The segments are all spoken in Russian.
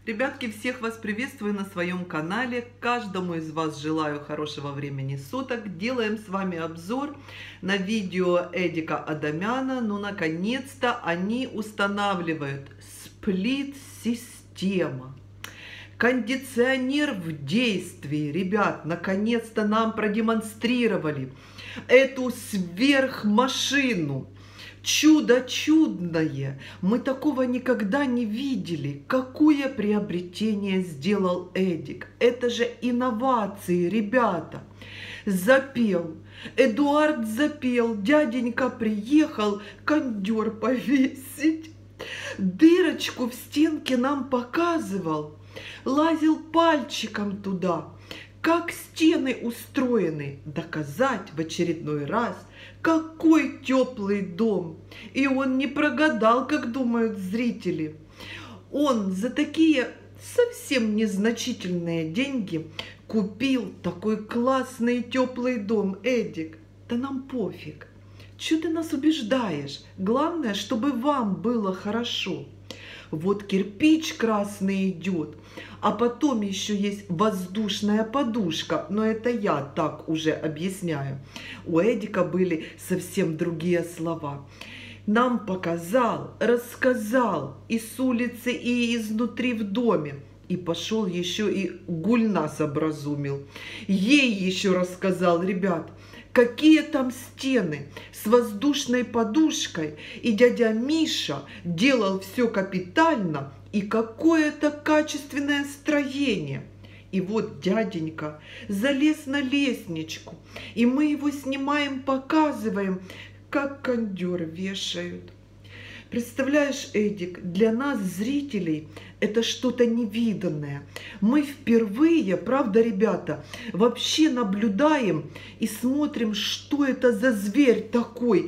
Ребятки, всех вас приветствую на своем канале. Каждому из вас желаю хорошего времени суток. Делаем с вами обзор на видео Эдика Адамяна. Ну, наконец-то они устанавливают сплит-система. Кондиционер в действии. Ребят, наконец-то нам продемонстрировали эту сверхмашину. Чудо чудное! Мы такого никогда не видели. Какое приобретение сделал Эдик? Это же инновации, ребята. Запел. Эдуард запел. Дяденька приехал кондер повесить. Дырочку в стенке нам показывал. Лазил пальчиком туда. Как стены устроены, доказать в очередной раз, какой теплый дом. И он не прогадал, как думают зрители. Он за такие совсем незначительные деньги купил такой классный теплый дом. Эдик, да нам пофиг. Чего ты нас убеждаешь? Главное, чтобы вам было хорошо. Вот кирпич красный идет, а потом еще есть воздушная подушка. Но это я так уже объясняю. У Эдика были совсем другие слова. Нам показал, рассказал и с улицы, и изнутри в доме. И пошел еще и Гульнас образумил. Ей еще рассказал, ребят, какие там стены с воздушной подушкой. И дядя Миша делал все капитально. И какое-то качественное строение. И вот дяденька залез на лестничку. И мы его снимаем, показываем, как кондер вешают. Представляешь, Эдик, для нас, зрителей, это что-то невиданное. Мы впервые, правда, ребята, вообще наблюдаем и смотрим, что это за зверь такой.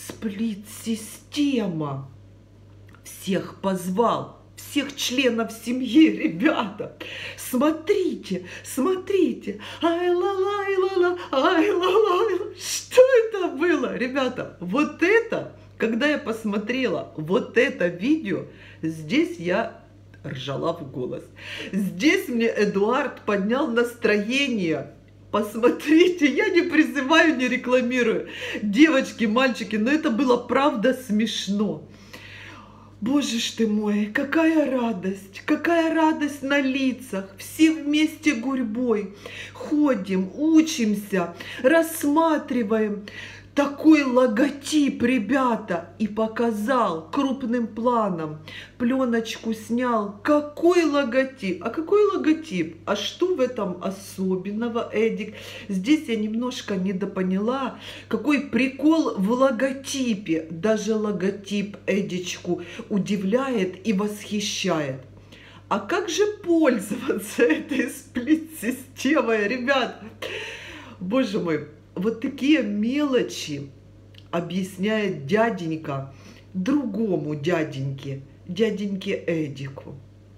Сплит-система. Всех позвал. Всех членов семьи, ребята. Смотрите, смотрите. Ай-ла-ла-ла-ла, ай-ла-ла-ла. Что это было, ребята? Вот это... Когда я посмотрела вот это видео, здесь я ржала в голос. Здесь мне Эдуард поднял настроение. Посмотрите, я не призываю, не рекламирую. Девочки, мальчики, но это было правда смешно. Боже ж ты мой, какая радость на лицах. Все вместе гурьбой ходим, учимся, рассматриваем. Такой логотип, ребята, и показал крупным планом. Пленочку снял. Какой логотип? А какой логотип? А что в этом особенного, Эдик? Здесь я немножко недопоняла. Какой прикол в логотипе. Даже логотип Эдичку удивляет и восхищает. А как же пользоваться этой сплит-системой, ребят? Боже мой. Вот такие мелочи объясняет дяденька другому дяденьке Эдику,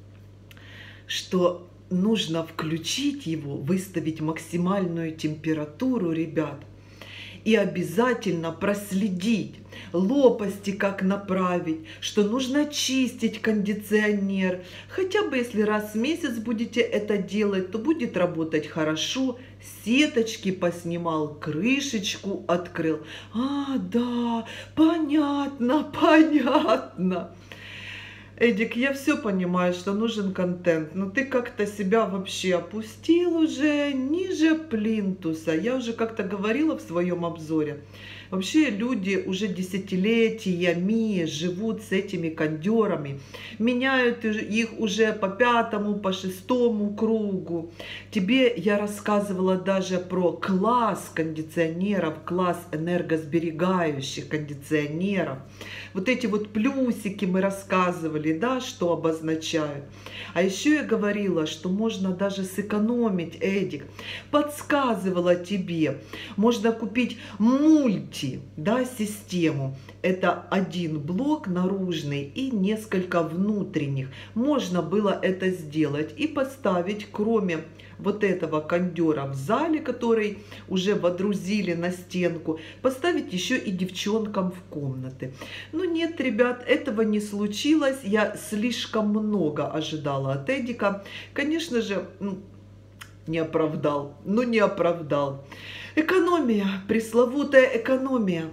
что нужно включить его, выставить максимальную температуру, ребят, и обязательно проследить лопасти, как направить, что нужно чистить кондиционер. Хотя бы если раз в месяц будете это делать, то будет работать хорошо. Сеточки поснимал, крышечку открыл. А, да, понятно, понятно. Эдик, я все понимаю, что нужен контент, но ты как-то себя вообще опустил уже ниже плинтуса. Я уже как-то говорила в своем обзоре. Вообще люди уже десятилетиями живут с этими кондерами, меняют их уже по 5-му, по 6-му кругу. Тебе я рассказывала даже про класс кондиционеров, класс энергосберегающих кондиционеров. Вот эти вот плюсики мы рассказывали, да, что обозначают. А еще я говорила, что можно даже сэкономить, Эдик. Подсказывала тебе, можно купить мультик обойти, да, систему. Это один блок наружный и несколько внутренних. Можно было это сделать и поставить, кроме вот этого кондера в зале, который уже водрузили на стенку, поставить еще и девчонкам в комнаты. Но нет, ребят, этого не случилось. Я слишком много ожидала от Эдика. Конечно же, не оправдал. Ну, не оправдал. Экономия, пресловутая экономия.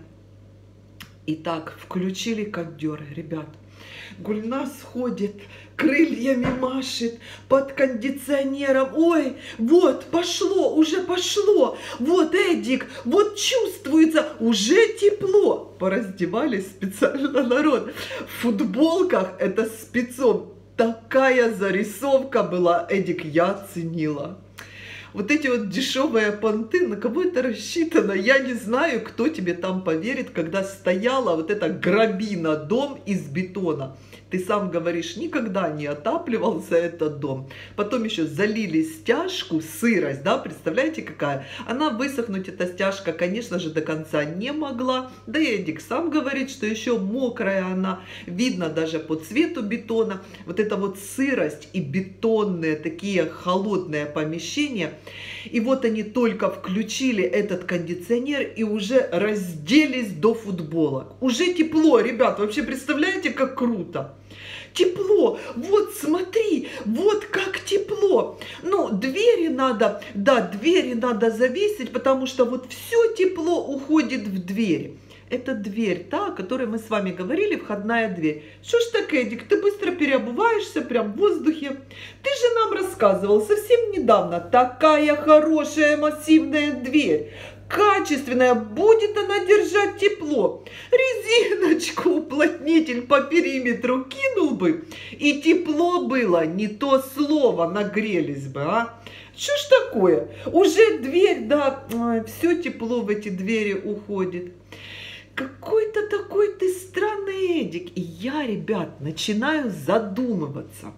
Итак, включили кондер, ребят. Гульназ ходит, крыльями машет, под кондиционером. Ой, вот, пошло, уже пошло. Вот, Эдик, вот чувствуется, уже тепло. Пораздевались специально народ. В футболках это спецом. Такая зарисовка была, Эдик, я оценила. Вот эти вот дешевые понты, на кого это рассчитано, я не знаю, кто тебе там поверит, когда стояла вот эта грабина, дом из бетона. Ты сам говоришь, никогда не отапливался этот дом. Потом еще залили стяжку, сырость, да, представляете какая? Она высохнуть, эта стяжка, конечно же, до конца не могла. Да и Эдик сам говорит, что еще мокрая она, видно даже по цвету бетона. Вот эта вот сырость и бетонные такие холодные помещения. И вот они только включили этот кондиционер и уже разделись до футболок. Уже тепло, ребят, вообще представляете, как круто? Тепло, вот смотри, вот как тепло. Ну, двери надо, да, двери надо завесить, потому что вот все тепло уходит в двери. Это дверь, та, о которой мы с вами говорили, входная дверь. Что ж так, Эдик, ты быстро переобуваешься прям в воздухе. Ты же нам рассказывал совсем недавно, такая хорошая массивная дверь. Качественная, будет она держать тепло. Резиночку, уплотнитель по периметру кинул бы, и тепло было, не то слово, нагрелись бы, а. Что ж такое? Уже дверь, да, все тепло в эти двери уходит. Какой-то такой ты странный, Эдик. И я, ребят, начинаю задумываться.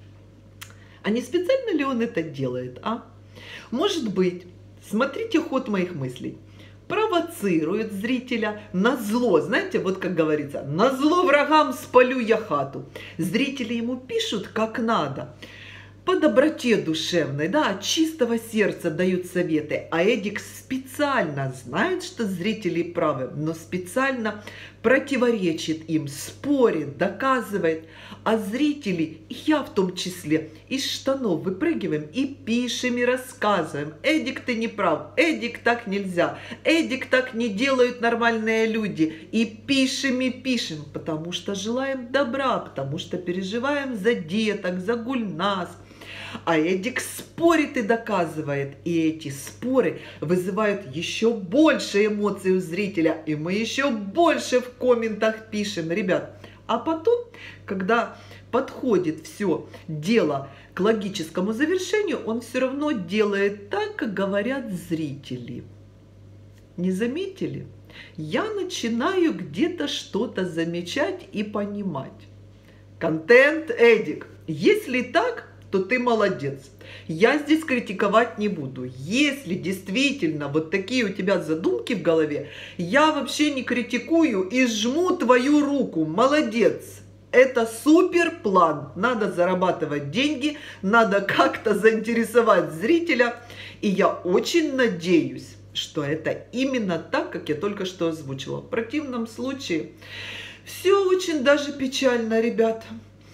А не специально ли он это делает, а? Может быть. Смотрите ход моих мыслей. Провоцирует зрителя на зло. Знаете, вот как говорится, на зло врагам спалю я хату. Зрители ему пишут как надо. По доброте душевной, да, от чистого сердца дают советы. А Эдик специально знает, что зрители правы, но специально противоречит им, спорит, доказывает. А зрители, я в том числе, из штанов выпрыгиваем и пишем, и рассказываем. Эдик, ты не прав, Эдик, так нельзя, Эдик, так не делают нормальные люди. И пишем, потому что желаем добра, потому что переживаем за деток, за Гульназ. А Эдик спорит и доказывает. И эти споры вызывают еще больше эмоций у зрителя. И мы еще больше в комментах пишем. Ребят, а потом, когда подходит все дело к логическому завершению, он все равно делает так, как говорят зрители. Не заметили? Я начинаю где-то что-то замечать и понимать. Контент, Эдик. Если так, то ты молодец. Я здесь критиковать не буду. Если действительно вот такие у тебя задумки в голове, я вообще не критикую и жму твою руку. Молодец. Это супер план. Надо зарабатывать деньги, надо как-то заинтересовать зрителя. И я очень надеюсь, что это именно так, как я только что озвучила. В противном случае все очень даже печально, ребята.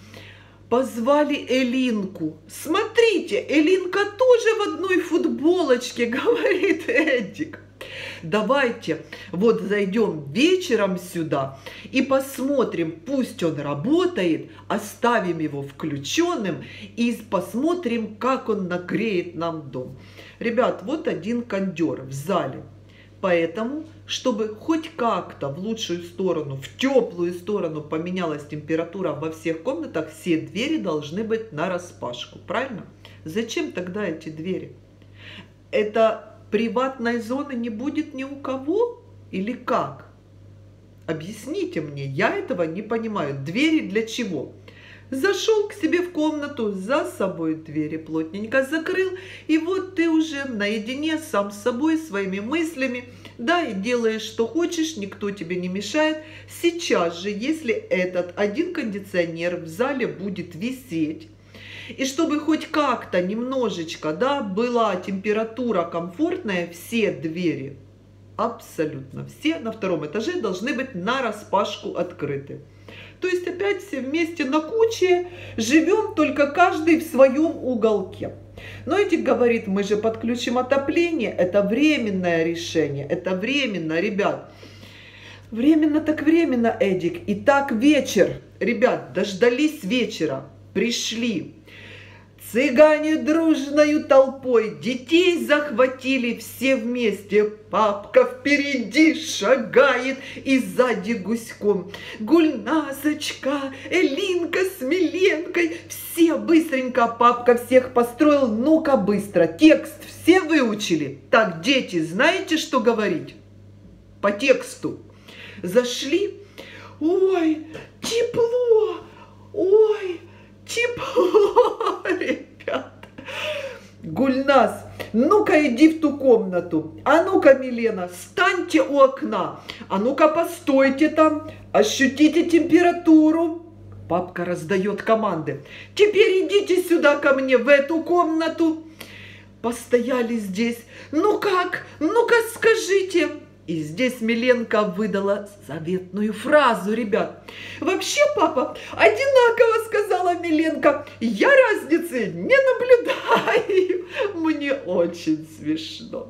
Позвали Элинку. Смотрите, Элинка тоже в одной футболочке, говорит Эдик. Давайте вот зайдем вечером сюда и посмотрим, пусть он работает, оставим его включенным и посмотрим, как он нагреет нам дом. Ребят, вот один кондер в зале. Поэтому, чтобы хоть как-то в лучшую сторону, в теплую сторону поменялась температура во всех комнатах, все двери должны быть нараспашку. Правильно? Зачем тогда эти двери? Это приватной зоны не будет ни у кого? Или как? Объясните мне, я этого не понимаю. Двери для чего? Зашел к себе в комнату, за собой двери плотненько закрыл, и вот ты уже наедине сам с собой, своими мыслями, да, и делаешь, что хочешь, никто тебе не мешает. Сейчас же, если этот один кондиционер в зале будет висеть, и чтобы хоть как-то немножечко, да, была температура комфортная, все двери, абсолютно все на втором этаже должны быть нараспашку открыты. То есть опять все вместе на куче живем, только каждый в своем уголке. Но Эдик говорит, мы же подключим отопление, это временное решение, это временно, ребят. Временно так временно, Эдик. И так вечер, ребят, дождались вечера, пришли. Цыгане дружною толпой детей захватили все вместе. Папка впереди шагает и сзади гуськом. Гульнасочка, Элинка с Миленкой. Все быстренько, папка всех построил. Ну-ка быстро, текст все выучили? Так, дети, знаете, что говорить? По тексту. Зашли. Ой, тепло. Ой, тепло, ребят. Гульнас, ну-ка иди в ту комнату. А ну-ка, Милена, встаньте у окна. А ну-ка, постойте там, ощутите температуру. Папка раздает команды. Теперь идите сюда ко мне, в эту комнату. Постояли здесь. Ну как? Ну-ка, скажите. И здесь Миленка выдала заветную фразу, ребят. Вообще, папа, одинаково, сказала Миленка. Я разницы не наблюдаю. Мне очень смешно.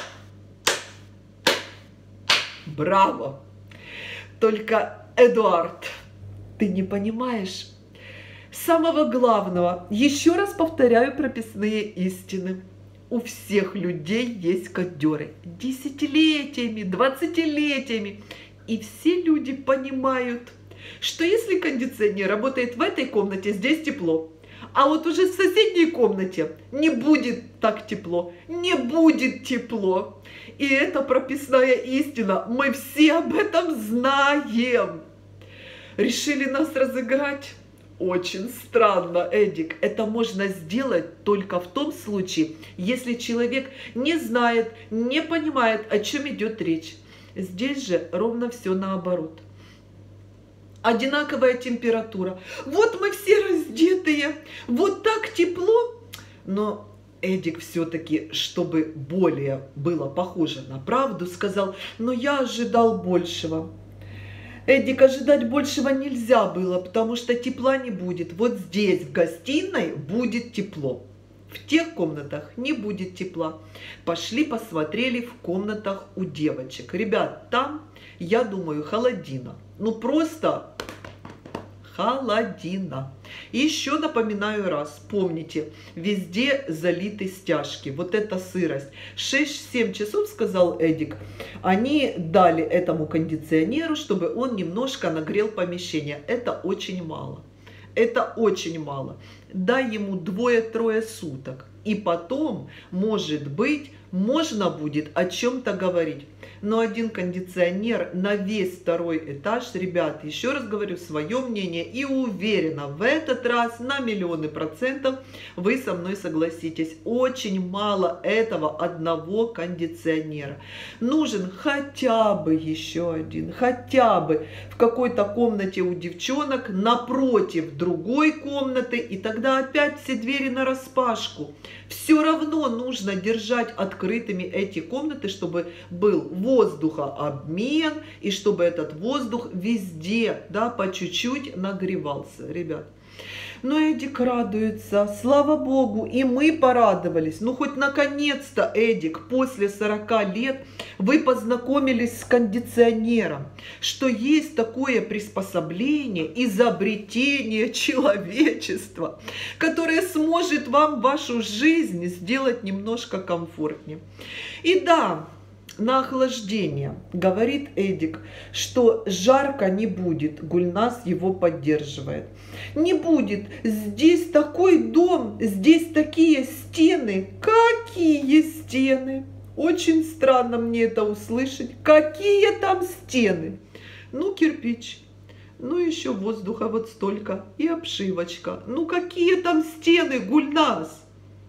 Браво. Только, Эдуард, ты не понимаешь самого главного. Еще раз повторяю прописные истины. У всех людей есть кондеры. Десятилетиями, 20-летиями. И все люди понимают, что если кондиционер работает в этой комнате, здесь тепло. А вот уже в соседней комнате не будет так тепло. Не будет тепло. И это прописная истина. Мы все об этом знаем. Решили нас разыграть? Очень странно, Эдик. Это можно сделать только в том случае, если человек не знает, не понимает, о чем идет речь. Здесь же ровно все наоборот. Одинаковая температура. Вот мы все раздетые, вот так тепло. Но Эдик все-таки, чтобы более было похоже на правду, сказал, но я ожидал большего. Эдик, ожидать большего нельзя было, потому что тепла не будет. Вот здесь, в гостиной, будет тепло. В тех комнатах не будет тепла. Пошли посмотрели в комнатах у девочек. Ребят, там, я думаю, холодина. Ну просто холодина. И еще напоминаю раз, помните, везде залиты стяжки. Вот эта сырость. 6-7 часов, сказал Эдик, они дали этому кондиционеру, чтобы он немножко нагрел помещение. Это очень мало. Это очень мало. Дай ему 2-3 суток. И потом, может быть, можно будет о чем-то говорить. Но один кондиционер на весь второй этаж, ребят, еще раз говорю свое мнение и уверена, в этот раз на миллионы процентов вы со мной согласитесь. Очень мало этого одного кондиционера. Нужен хотя бы еще один, хотя бы в какой-то комнате у девчонок, напротив другой комнаты, и тогда опять все двери нараспашку. Все равно нужно держать открытыми эти комнаты, чтобы был воздухообмен, и чтобы этот воздух везде, да, по чуть-чуть нагревался, ребят. Но Эдик радуется, слава Богу, и мы порадовались. Ну, хоть наконец-то, Эдик, после 40 лет вы познакомились с кондиционером, что есть такое приспособление, изобретение человечества, которое сможет вам вашу жизнь сделать немножко комфортнее. И да, на охлаждение, говорит Эдик, что жарко не будет. Гульнас его поддерживает. Не будет. Здесь такой дом, здесь такие стены. Какие стены? Очень странно мне это услышать. Какие там стены? Ну, кирпич. Ну, еще воздуха вот столько. И обшивочка. Ну, какие там стены, Гульназ?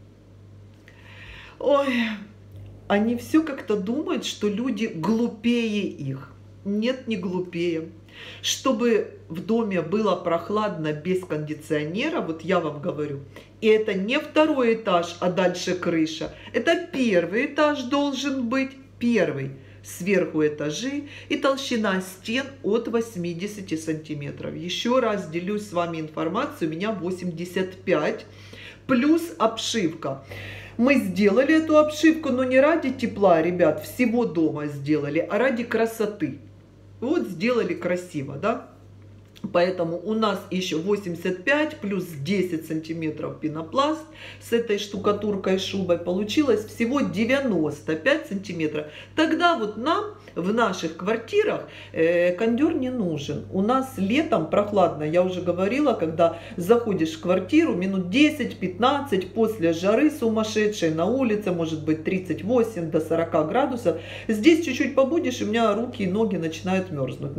Ой, они все как-то думают, что люди глупее их. Нет, не глупее. Чтобы в доме было прохладно без кондиционера, вот я вам говорю, и это не второй этаж, а дальше крыша. Это первый этаж должен быть, первый. Сверху этажи и толщина стен от 80 сантиметров. Еще раз делюсь с вами информацией, у меня 85, плюс обшивка. Мы сделали эту обшивку, но не ради тепла, ребят, всего дома сделали, а ради красоты. Вот сделали красиво, да? Поэтому у нас еще 85 плюс 10 сантиметров пенопласт с этой штукатуркой шубой. Получилось всего 95 сантиметров. Тогда вот нам в наших квартирах кондер не нужен. У нас летом прохладно, я уже говорила, когда заходишь в квартиру, минут 10-15 после жары сумасшедшей на улице, может быть 38 до 40 градусов. Здесь чуть-чуть побудешь, и у меня руки и ноги начинают мерзнуть.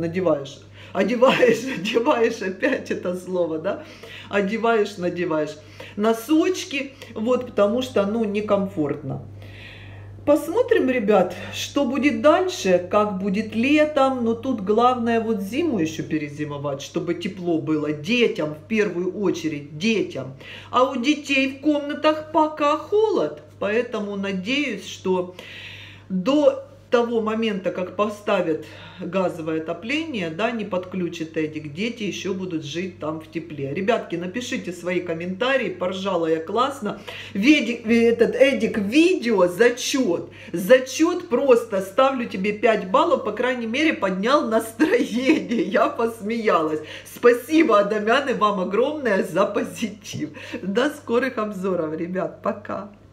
Одеваешь опять это слово, да, надеваешь носочки, вот, потому что, ну, некомфортно. Посмотрим, ребят, что будет дальше, как будет летом, но тут главное вот зиму еще перезимовать, чтобы тепло было детям, в первую очередь детям, а у детей в комнатах пока холод, поэтому надеюсь, что до того момента, как поставят газовое отопление, да, не подключит Эдик, дети еще будут жить там в тепле. Ребятки, напишите свои комментарии, поржала я классно. Эдик, видео, зачет просто, ставлю тебе 5 баллов, по крайней мере, поднял настроение, я посмеялась. Спасибо, Адамяны, вам огромное за позитив. До скорых обзоров, ребят, пока.